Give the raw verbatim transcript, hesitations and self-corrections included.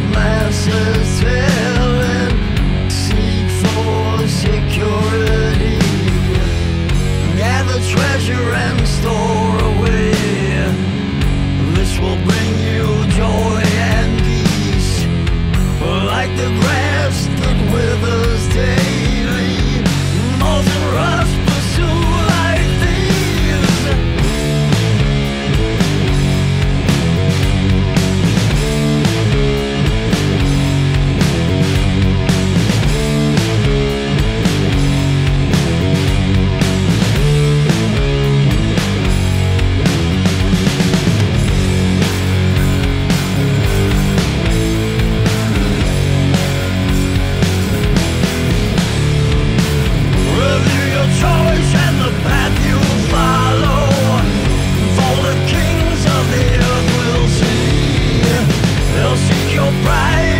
masses tell and seek for security. Gather treasure and store away. This will bring you joy and peace, like the grass that withers daily. Moth and rust pursue like thieves. Review your choice and the path you follow, for the kings of the earth will see. They'll seek your pride